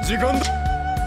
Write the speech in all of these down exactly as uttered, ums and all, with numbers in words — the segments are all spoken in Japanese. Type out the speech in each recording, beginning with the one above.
時間だ。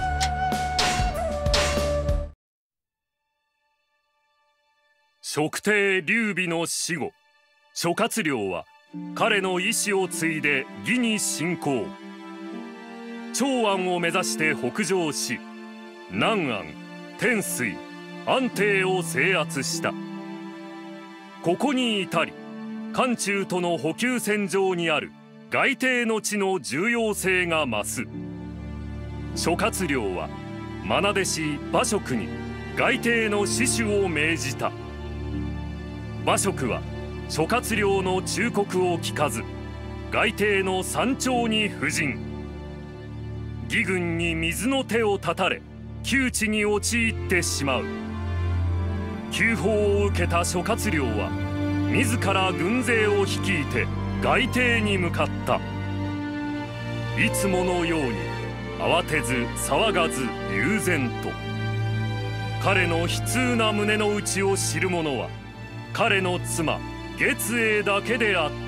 職帝劉備の死後、諸葛亮は彼の意志を継いで魏に侵攻。長安を目指して北上し、南安、天水、安定を制圧した。ここに至り、漢中との補給線上にある外帝の地の重要性が増す。諸葛亮は愛弟子馬謖に外帝の死守を命じた。馬謖は諸葛亮の忠告を聞かず、外帝の山頂に布陣。義軍に水の手を断たれ、窮地に陥ってしまう。急報を受けた諸葛亮は自ら軍勢を率いて外帝に向かった。いつものように慌てず騒がず悠然と。彼の悲痛な胸の内を知る者は彼の妻月英だけであった。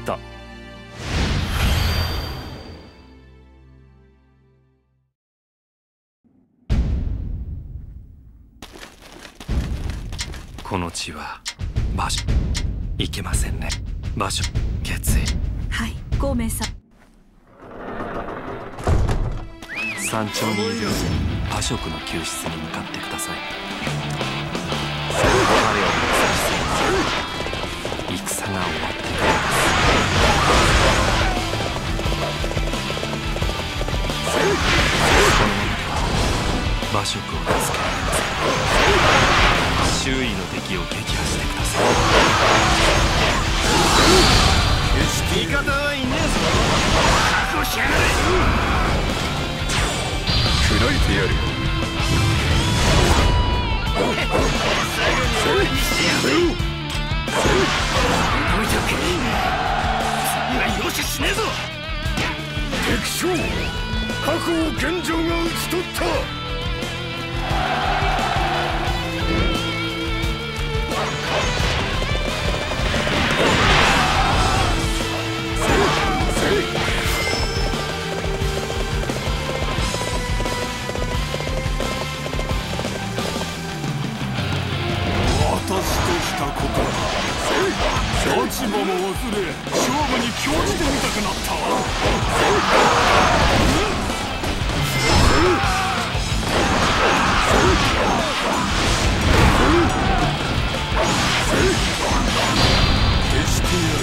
この地は場所いけませんね。場所月英。 はい、孔明さん。 山頂にいる馬謖の救出に向かってください。彼を目指し戦が終わってくれます。このままでは馬謖を助けられません。周囲の敵を撃破してください。 決して味方はいねえぞ。覚悟しやがれ。砕いてやるよ。最後に俺にしてやる。動いておけ。次は容赦しねえぞ。敵将確保現状が討ち取った。私としたことだ。立場も忘れ、勝負に興じてみたくなったわ。決してやる。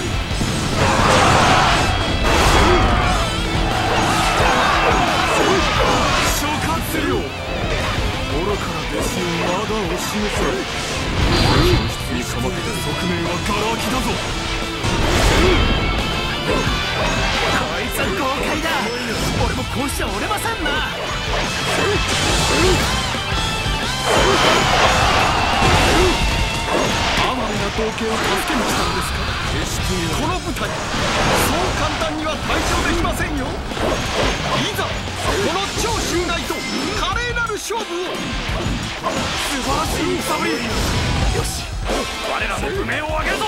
諸葛亮、愚かな弟子をまだ教えせ。教室にかまけて側面はガラ空きだぞ。こいつは豪快だ。俺もこうしちゃ折れませんな。哀れな道家を助けに来たんですか。決してこの舞台、そう簡単には退場できませんよ。いざこの超襲来と華麗なる勝負を。素晴らしい揺さぶり。よし、我らも武名を上げるぞ。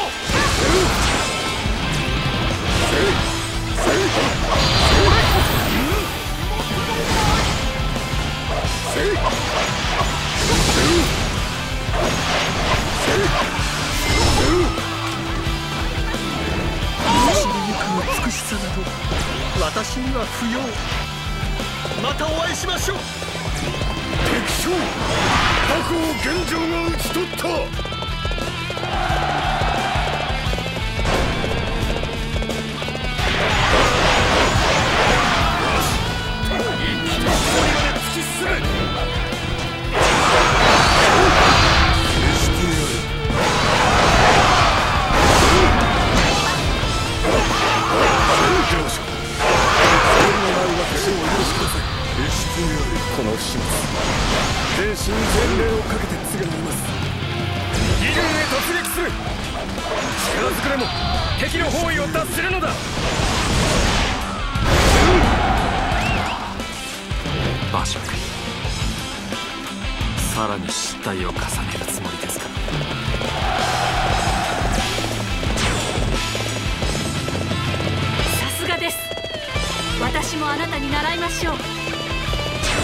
美しさなど私には不要。またお会いしましょう。敵将確保現状が討ち取った。この不始末、全身全霊をかけて継がれます。義軍へ突撃する。力ずくでも敵の包囲を脱するのだ。 馬謖、さらに失態を重ねるつもりですか。 さすがです。私もあなたに習いましょう。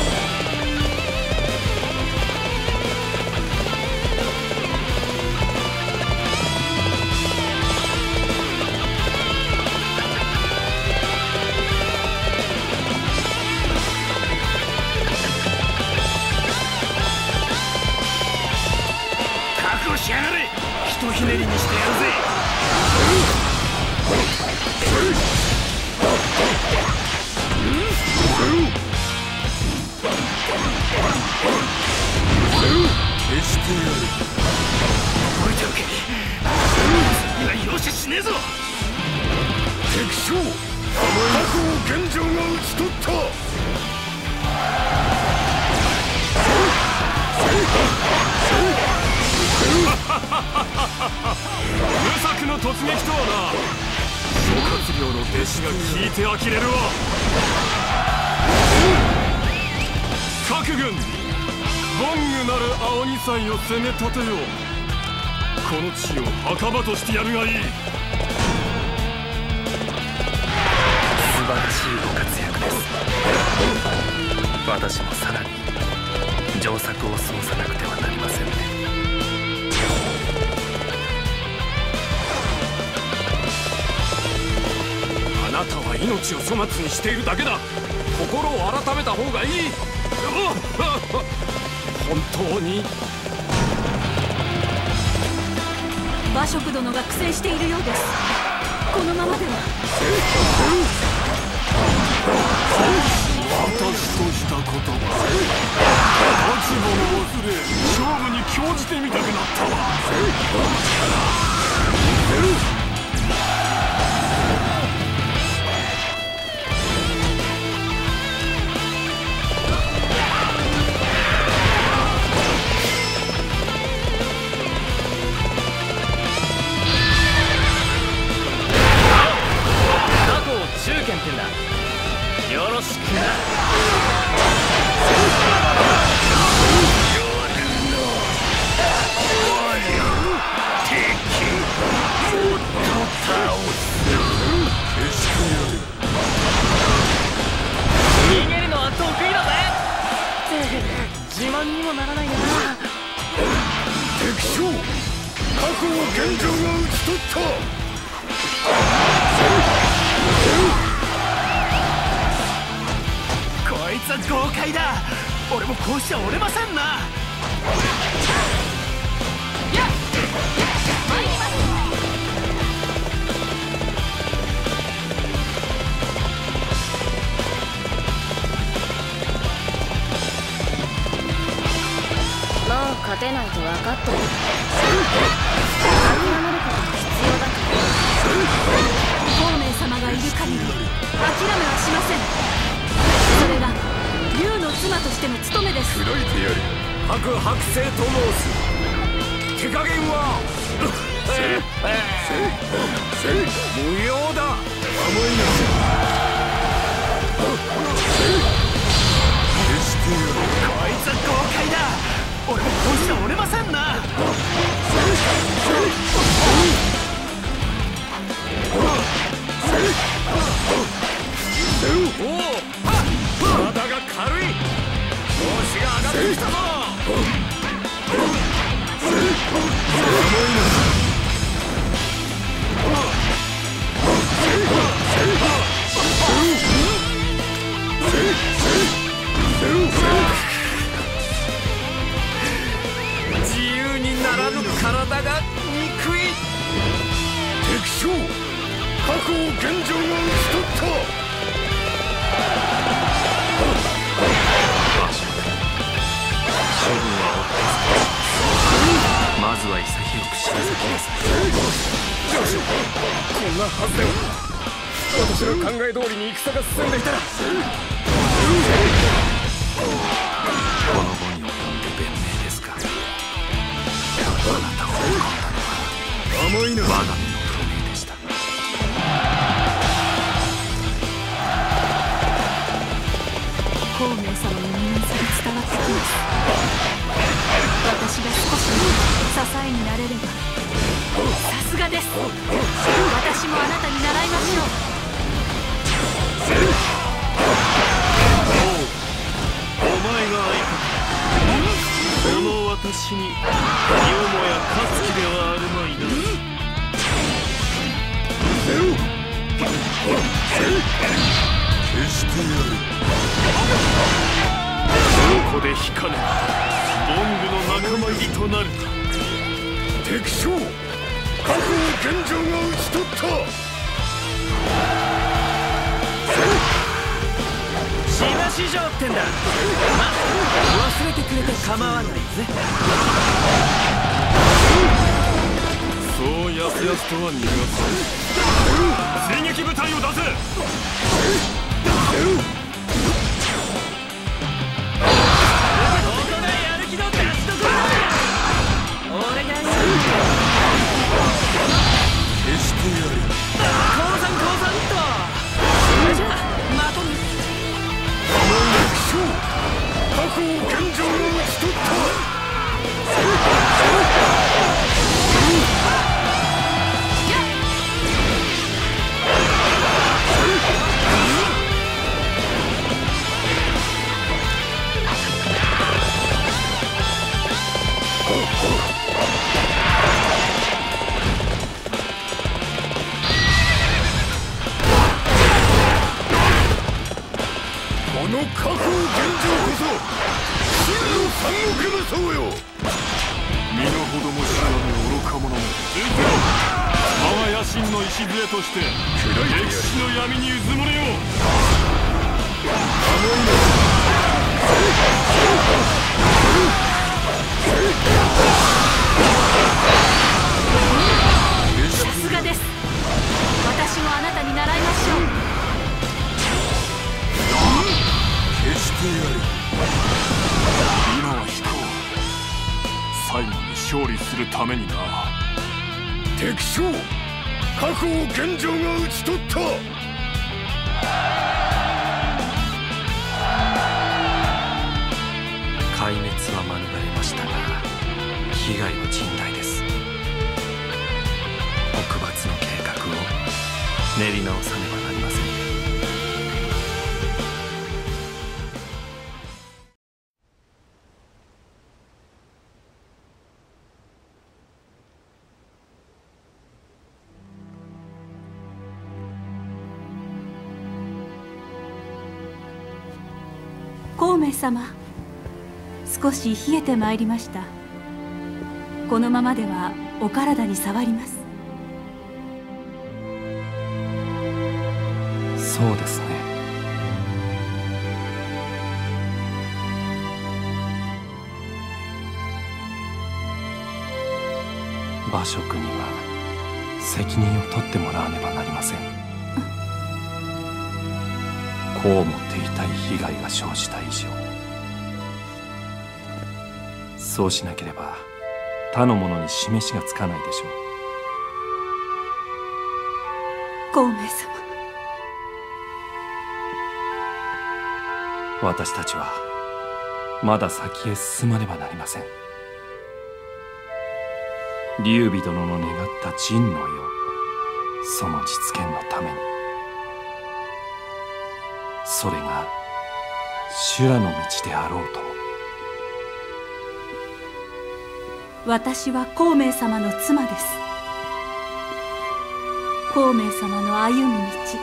してやる。 置いておけ。今容赦しねえぞ。 敵将過去を現状が討ち取った。 無策の突撃とはな。諸葛亮の弟子が聞いて呆れるわ。各軍ボングなる青二歳を攻め立てよう。この地を墓場としてやるがいい。 素晴らしいご活躍です。私もさらに上策をそうさなくてはなりませんね。 あなたは命を粗末にしているだけだ。心を改めた方がいい。本当に馬謖殿が苦戦しているようです。このままでは。 私としたことが立場を忘れ勝負に興じてみたくなったわ。 中堅ってんだ。よろしくな。逃げるのは得意だぜ。自慢にもならないな。 敵将過去を現状が討ち取った。 こいつは豪快だ。俺もこうしちゃ折れませんな。 やっ参ります。 もう勝てないと分かってる。諦めることが必要だから。 孔明様がいる限り諦めはしません。それが竜の妻としての務めです。 砕いてやる。 白白星と申す。手加減は無用だ。 甘いな。決してやる。 こいつは豪快だ。俺もこうしちゃ折れませんな。 おお、体が軽い。調子が上がってきたぞ。自由にならぬ体が憎い。 敵将過去を現状が討ち取った。 処分はまずは潔く知らせてください。 こんなはずでは私の考え通りに戦が進んでいたら。 この後に及んで弁明ですか。あなたを追い込んだのは甘いな。 我が身の不明でした。 孔明様の人間さに伝わってきます。私が少しでも支えになれれば。さすがです。私もあなたに習いましょう。 お前が相方。この私によもや勝つ気ではあるまいな。 決してやる。 ここで引かねボングの仲間入りとなる。 敵将過去を現状が討ち取った。 しばし城ってんだ。ま忘れてくれて構わないぜ。 そうやすやすとは逃がさない。追撃部隊を出せ。 ここがやる気の出しどころだ。俺が決してやる。 降参降参っと。それじゃあまとめ。 過去を現状を打ち取った。この過去を現状こそ真の三国無双よ。 身の程も知らぬ愚か者め。我が野心の礎として歴史の闇にうずもれよう。 さすがです。私もあなたに習いましょう。 決してやる。今は引こう。最後に勝利するためにな。 敵将、過去を現状が討ち取った。 壊滅は免れましたが被害は甚大です。北伐の計画を練り直さねばなりません。 孔明様、少し冷えてまいりました。このままではお体に障ります。 そうですね。馬謖には責任を取ってもらわねばなりません。こうも手痛い被害が生じた以上、そうしなければ他の者に示しがつかないでしょう。 孔明様、 私たちはまだ先へ進まねばなりません。劉備殿の願った陣の世、その実現のために、それが修羅の道であろうとも。 私は孔明様の妻です。孔明様の歩む道、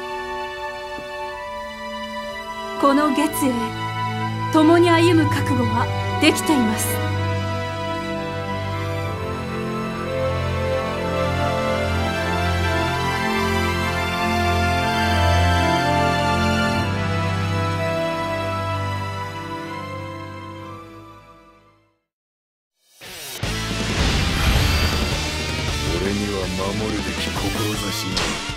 この月へ共に歩む覚悟はできています。 俺には守るべき志が